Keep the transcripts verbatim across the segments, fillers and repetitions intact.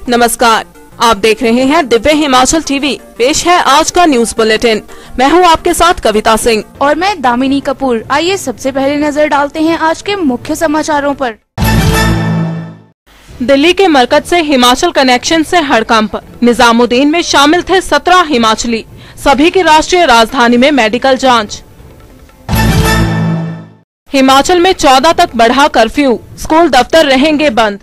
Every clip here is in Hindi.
नमस्कार, आप देख रहे हैं दिव्य हिमाचल टीवी। पेश है आज का न्यूज बुलेटिन। मैं हूं आपके साथ कविता सिंह और मैं दामिनी कपूर। आइए सबसे पहले नजर डालते हैं आज के मुख्य समाचारों पर। दिल्ली के मरकज से हिमाचल कनेक्शन से हड़कंप। निजामुद्दीन में शामिल थे सत्रह हिमाचली। सभी की राष्ट्रीय राजधानी में मेडिकल जांच। हिमाचल में चौदह तक बढ़ा कर्फ्यू, स्कूल दफ्तर रहेंगे बंद।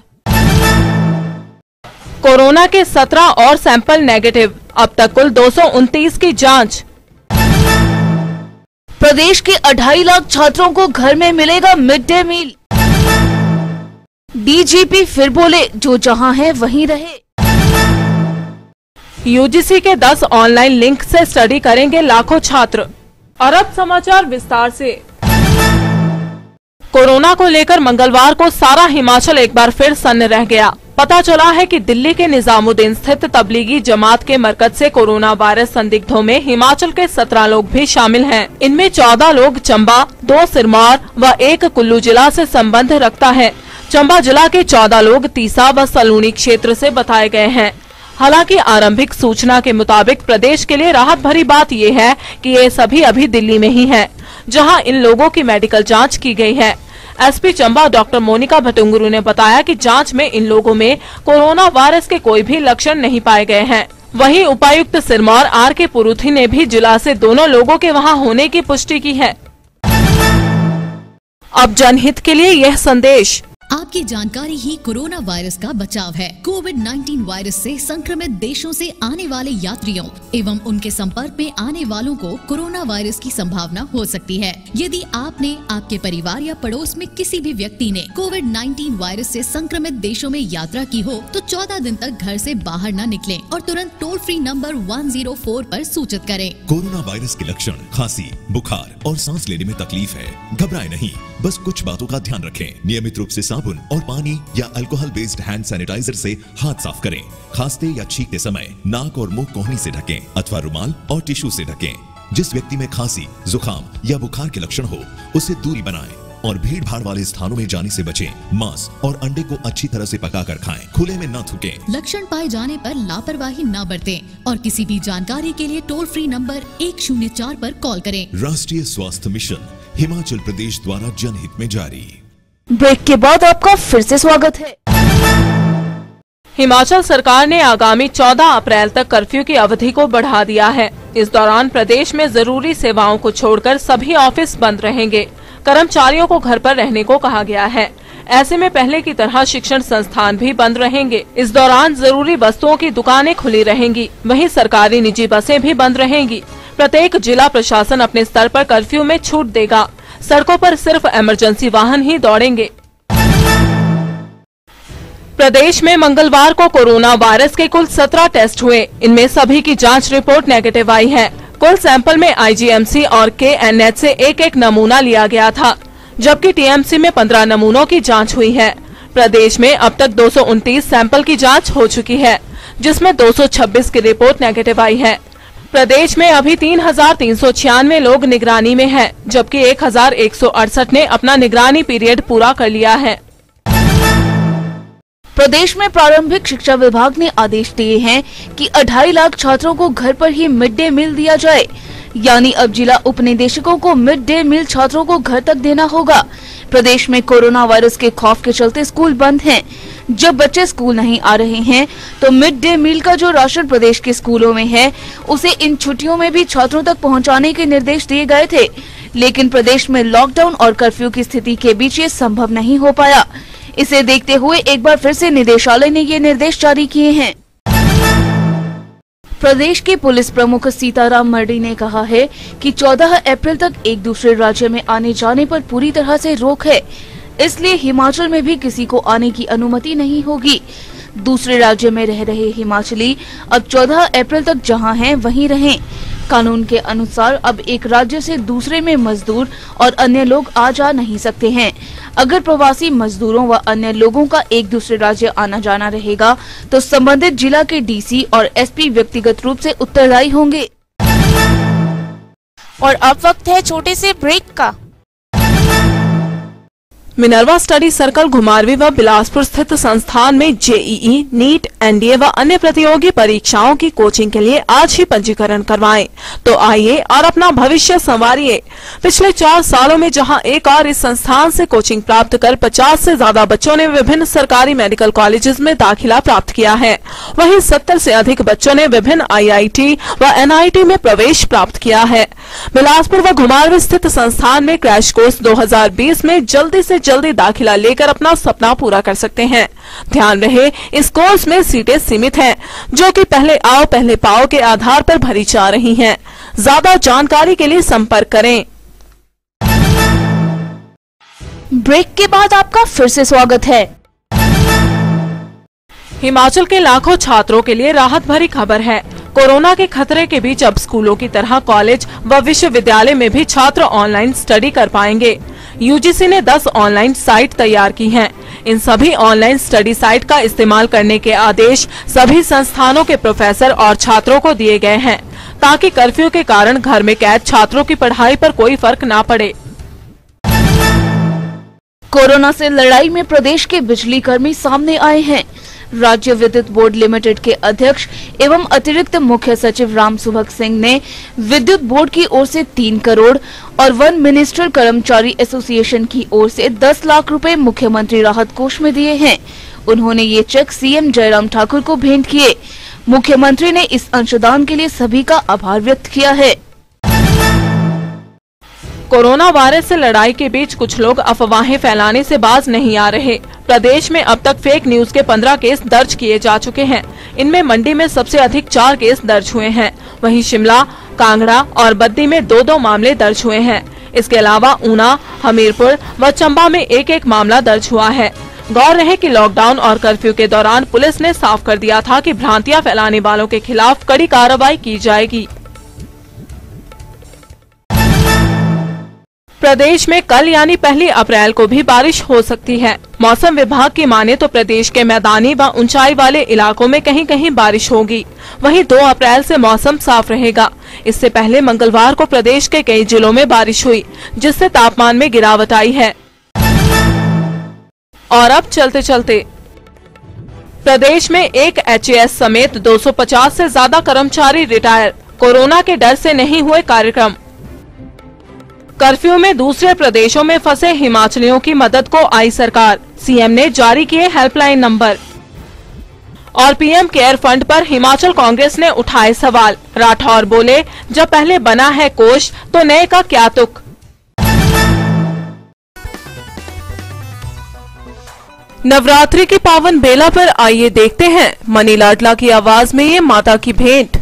कोरोना के सत्रह और सैंपल नेगेटिव, अब तक कुल दो सौ उनतीस की जांच। प्रदेश के अढ़ाई लाख छात्रों को घर में मिलेगा मिड डे मील। डीजीपी फिर बोले, जो जहां है वहीं रहे। यूजीसी के दस ऑनलाइन लिंक से स्टडी करेंगे लाखों छात्र। और अब समाचार विस्तार से। कोरोना को लेकर मंगलवार को सारा हिमाचल एक बार फिर सन्न रह गया। पता चला है कि दिल्ली के निजामुद्दीन स्थित तबलीगी जमात के मरकज से कोरोना वायरस संदिग्धों में हिमाचल के सत्रह लोग भी शामिल हैं। इनमें चौदह लोग चंबा, दो सिरमौर व एक कुल्लू जिला से संबंध रखता है। चंबा जिला के चौदह लोग तीसा व सलूनी क्षेत्र से बताए गए हैं। हालांकि आरंभिक सूचना के मुताबिक प्रदेश के लिए राहत भरी बात ये है कि ये सभी अभी दिल्ली में ही हैं, जहां इन लोगों की मेडिकल जांच की गई है। एसपी चंबा डॉक्टर मोनिका भटुंगुरु ने बताया कि जांच में इन लोगों में कोरोना वायरस के कोई भी लक्षण नहीं पाए गए हैं। वहीं उपायुक्त सिरमौर आर के पुरुथी ने भी जिला से दोनों लोगों के वहां होने की पुष्टि की है। अब जनहित के लिए यह संदेश। आपकी जानकारी ही कोरोना वायरस का बचाव है। कोविड नाइन्टीन वायरस से संक्रमित देशों से आने वाले यात्रियों एवं उनके संपर्क में आने वालों को कोरोना वायरस की संभावना हो सकती है। यदि आपने, आपके परिवार या पड़ोस में किसी भी व्यक्ति ने कोविड नाइन्टीन वायरस से संक्रमित देशों में यात्रा की हो तो चौदह दिन तक घर से बाहर न निकलें और तुरंत toll free number one zero four पर सूचित करें। कोरोना वायरस के लक्षण खांसी, बुखार और सांस लेने में तकलीफ है। घबराए नहीं, बस कुछ बातों का ध्यान रखें। नियमित रूप से साबुन और पानी या अल्कोहल बेस्ड हैंड सैनिटाइजर से हाथ साफ करें। खांसते या छींकते समय नाक और मुंह कोहनी से ढकें अथवा रुमाल और टिश्यू से ढकें। जिस व्यक्ति में खांसी, जुकाम या बुखार के लक्षण हो उससे दूरी बनाएं और भीड़ भाड़ वाले स्थानों में जाने से बचें। मांस और अंडे को अच्छी तरह से पकाकर खाएं, खुले में न थूकें। लक्षण पाए जाने पर लापरवाही न बरतें और किसी भी जानकारी के लिए टोल फ्री नंबर एक शून्य चार पर कॉल करें। राष्ट्रीय स्वास्थ्य मिशन हिमाचल प्रदेश द्वारा जनहित में जारी। ब्रेक के बाद आपका फिर से स्वागत है। हिमाचल सरकार ने आगामी चौदह अप्रैल तक कर्फ्यू की अवधि को बढ़ा दिया है। इस दौरान प्रदेश में जरूरी सेवाओं को छोड़कर सभी ऑफिस बंद रहेंगे। कर्मचारियों को घर पर रहने को कहा गया है। ऐसे में पहले की तरह शिक्षण संस्थान भी बंद रहेंगे। इस दौरान जरूरी वस्तुओं की दुकानें खुली रहेंगी। वहीं सरकारी निजी बसें भी बंद रहेंगी। प्रत्येक जिला प्रशासन अपने स्तर पर कर्फ्यू में छूट देगा। सड़कों पर सिर्फ इमरजेंसी वाहन ही दौड़ेंगे। प्रदेश में मंगलवार को कोरोना वायरस के कुल सत्रह टेस्ट हुए। इनमें सभी की जांच रिपोर्ट नेगेटिव आई है। कुल सैंपल में आईजीएमसी और केएनएच से एक एक नमूना लिया गया था, जबकि टीएमसी में पंद्रह नमूनों की जांच हुई है। प्रदेश में अब तक दो सौ उनतीस सैंपल की जांच हो चुकी है, जिसमें दो सौ छब्बीस की रिपोर्ट नेगेटिव आई है। प्रदेश में अभी तीन हजार तीन सौ छियानवे लोग निगरानी में हैं, जबकि एक हजार एक सौ अड़सठ ने अपना निगरानी पीरियड पूरा कर लिया है। प्रदेश में प्रारंभिक शिक्षा विभाग ने आदेश दिए हैं कि अढ़ाई लाख छात्रों को घर पर ही मिड डे मील दिया जाए। यानी अब जिला उपनिदेशकों को मिड डे मील छात्रों को घर तक देना होगा। प्रदेश में कोरोना वायरस के खौफ के चलते स्कूल बंद हैं। जब बच्चे स्कूल नहीं आ रहे हैं तो मिड डे मील का जो राशन प्रदेश के स्कूलों में है उसे इन छुट्टियों में भी छात्रों तक पहुंचाने के निर्देश दिए गए थे, लेकिन प्रदेश में लॉकडाउन और कर्फ्यू की स्थिति के बीच ये संभव नहीं हो पाया। इसे देखते हुए एक बार फिर से निदेशालय ने ये निर्देश जारी किए हैं। प्रदेश के पुलिस प्रमुख सीताराम मरडी ने कहा है कि चौदह अप्रैल तक एक दूसरे राज्य में आने जाने पर पूरी तरह से रोक है, इसलिए हिमाचल में भी किसी को आने की अनुमति नहीं होगी। दूसरे राज्य में रह रहे हिमाचली अब चौदह अप्रैल तक जहां हैं वहीं रहें। कानून के अनुसार अब एक राज्य से दूसरे में मजदूर और अन्य लोग आ जा नहीं सकते हैं। अगर प्रवासी मजदूरों व अन्य लोगों का एक दूसरे राज्य आना जाना रहेगा तो संबंधित जिला के डीसी और एसपी व्यक्तिगत रूप से उत्तरदायी होंगे। और अब वक्त है छोटे से ब्रेक का। मिनर्वा स्टडी सर्कल घुमारवीं व बिलासपुर स्थित संस्थान में जेईई, नीट, एनडीए व अन्य प्रतियोगी परीक्षाओं की कोचिंग के लिए आज ही पंजीकरण करवाएं। तो आइए और अपना भविष्य संवारिए। पिछले चार सालों में जहां एक और इस संस्थान से कोचिंग प्राप्त कर पचास से ज्यादा बच्चों ने विभिन्न सरकारी मेडिकल कॉलेजेस में दाखिला प्राप्त किया है, वहीं सत्तर से अधिक बच्चों ने विभिन्न आईआईटी व एनआईटी में प्रवेश प्राप्त किया है। बिलासपुर व घुमारवीं स्थित संस्थान में क्रैश कोर्स दो हज़ार बीस में जल्दी से जल्दी दाखिला लेकर अपना सपना पूरा कर सकते हैं। ध्यान रहे, इस कोर्स में सीटें सीमित हैं, जो कि पहले आओ पहले पाओ के आधार पर भरी जा रही हैं। ज्यादा जानकारी के लिए संपर्क करें। ब्रेक के बाद आपका फिर से स्वागत है। हिमाचल के लाखों छात्रों के लिए राहत भरी खबर है। कोरोना के खतरे के बीच अब स्कूलों की तरह कॉलेज व विश्वविद्यालय में भी छात्र ऑनलाइन स्टडी कर पाएंगे। यूजीसी ने दस ऑनलाइन साइट तैयार की हैं। इन सभी ऑनलाइन स्टडी साइट का इस्तेमाल करने के आदेश सभी संस्थानों के प्रोफेसर और छात्रों को दिए गए हैं, ताकि कर्फ्यू के कारण घर में कैद छात्रों की पढ़ाई पर कोई फर्क न पड़े। कोरोना से लड़ाई में प्रदेश के बिजली कर्मी सामने आए हैं। राज्य विद्युत बोर्ड लिमिटेड के अध्यक्ष एवं अतिरिक्त मुख्य सचिव राम सुभग सिंह ने विद्युत बोर्ड की ओर से तीन करोड़ और वन मिनिस्टर कर्मचारी एसोसिएशन की ओर से दस लाख रुपए मुख्यमंत्री राहत कोष में दिए हैं। उन्होंने ये चेक सीएम जयराम ठाकुर को भेंट किए। मुख्यमंत्री ने इस अंशदान के लिए सभी का आभार व्यक्त किया है। कोरोना वायरस से लड़ाई के बीच कुछ लोग अफवाहें फैलाने से बाज नहीं आ रहे। प्रदेश में अब तक फेक न्यूज के पंद्रह केस दर्ज किए जा चुके हैं। इनमें मंडी में सबसे अधिक चार केस दर्ज हुए हैं। वहीं शिमला, कांगड़ा और बद्दी में दो दो मामले दर्ज हुए हैं। इसके अलावा ऊना, हमीरपुर व चंबा में एक एक मामला दर्ज हुआ है। गौर रहे कि लॉकडाउन और कर्फ्यू के दौरान पुलिस ने साफ कर दिया था कि भ्रांतियां फैलाने वालों के खिलाफ कड़ी कार्रवाई की जाएगी। प्रदेश में कल यानी पहली अप्रैल को भी बारिश हो सकती है। मौसम विभाग की माने तो प्रदेश के मैदानी व ऊंचाई वाले इलाकों में कहीं कहीं बारिश होगी। वहीं दो अप्रैल से मौसम साफ रहेगा। इससे पहले मंगलवार को प्रदेश के कई जिलों में बारिश हुई, जिससे तापमान में गिरावट आई है। और अब चलते चलते प्रदेश में एक एचएएस समेत दो सौ पचास से ज्यादा कर्मचारी रिटायर। कोरोना के डर से नहीं हुए कार्यक्रम। कर्फ्यू में दूसरे प्रदेशों में फंसे हिमाचलियों की मदद को आई सरकार। सीएम ने जारी किए हेल्पलाइन नंबर। और पीएम केयर फंड पर हिमाचल कांग्रेस ने उठाए सवाल। राठौर बोले, जब पहले बना है कोष तो नए का क्या तुक। नवरात्रि की पावन बेला पर आइए देखते हैं मनी लाडला की आवाज में ये माता की भेंट।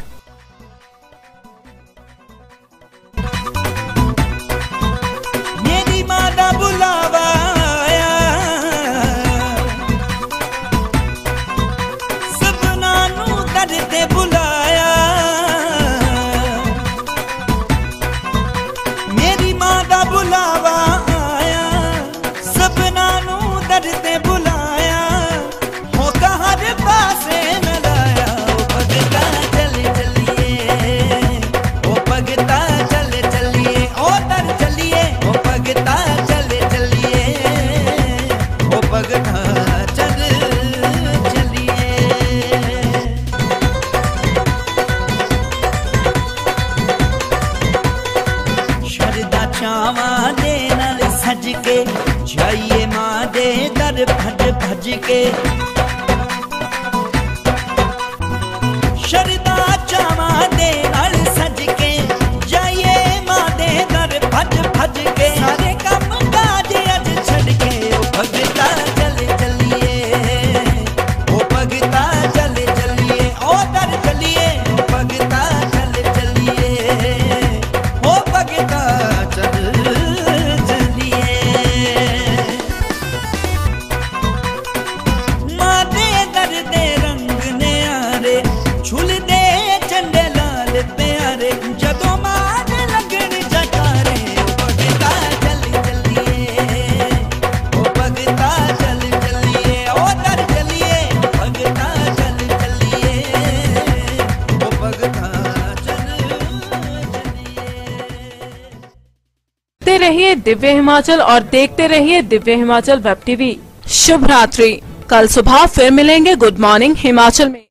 रहिए दिव्य हिमाचल और देखते रहिए दिव्य हिमाचल वेब टीवी। शुभ रात्रि। कल सुबह फिर मिलेंगे गुड मॉर्निंग हिमाचल में।